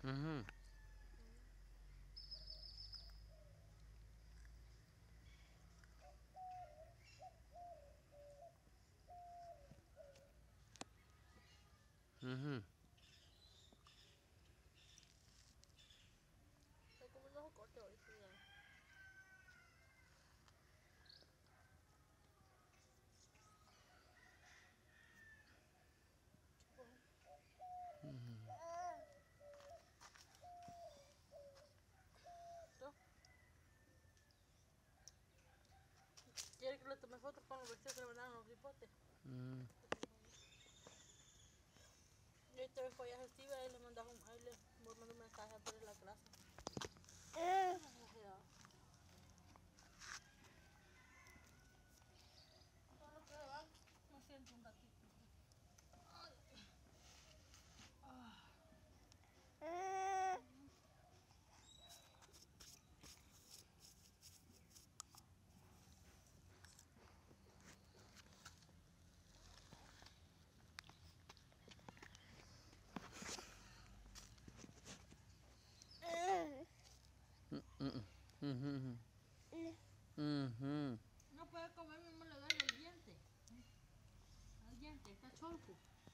Ujú. Ujú. Estoy comiendo los cortes hoy, sí, ya. ¿Tú? ¿Quiere que le tome fotos con los vestidos que le mandaron los hipotes? Yo esta vez fue a Festiva y le mandaba ahí le mandó un mensaje por la clase. Solo que van, me siento un ratito. No puede comer, mi mamá le duele el diente. El diente, está cholco.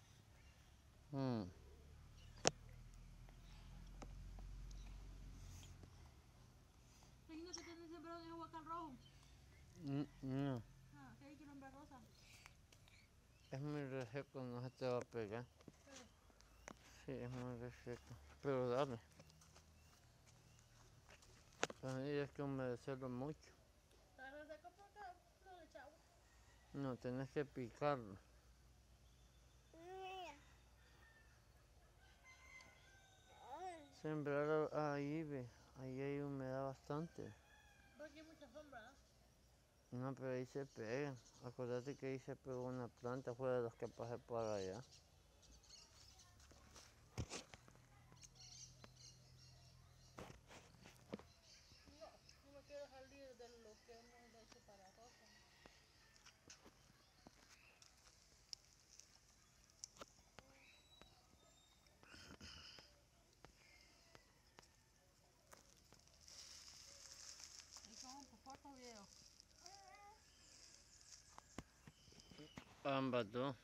Regina, que tiene sembrado en el huacal rojo. No, Ah, que hay que nombrar rosa. es muy reseco, no se te va a pegar. Sí, es muy reseco. Pero dale. Tienes que humedecerlo mucho. ¿Está reseco porque no le echa agua? No, tenés que picarlo. Sembrar ahí, ve. Ahí hay humedad bastante. Porque hay mucha sombra, ¿no? No, pero ahí se pegan. Acuérdate que ahí se pegó una planta, fue de los que pasé por allá. No, no me quiero salir de lo que hemos hecho para rosa. ¿Y son fotos o videos? Ambas dos.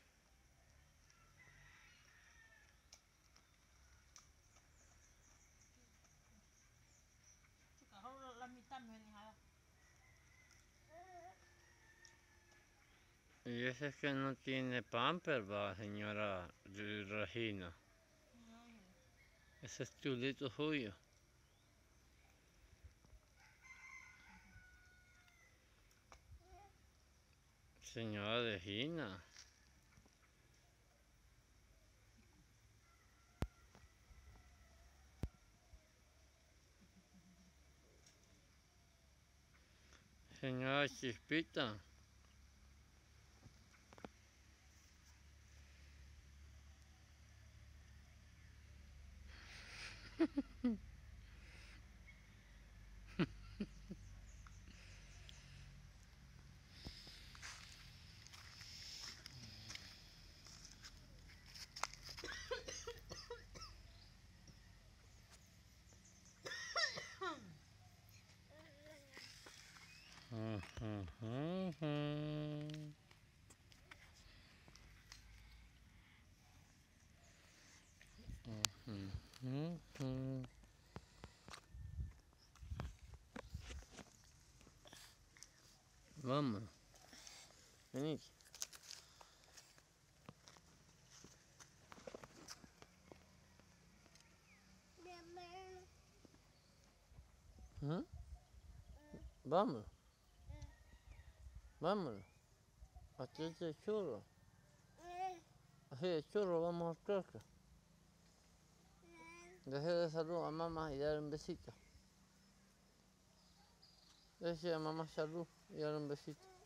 Solo la mitad me vienen a Y ese es que no tiene pamper, va, señora Regina. Ese es chulito suyo. Señora Regina. Señora Chispita. Vamos. Vení. ¿Ah? Vamos. Vámonos. Aquí es el churro. Así de churro vamos a casa. Deje de salud a mamá y darle un besito. Deje a mamá salud y darle un besito.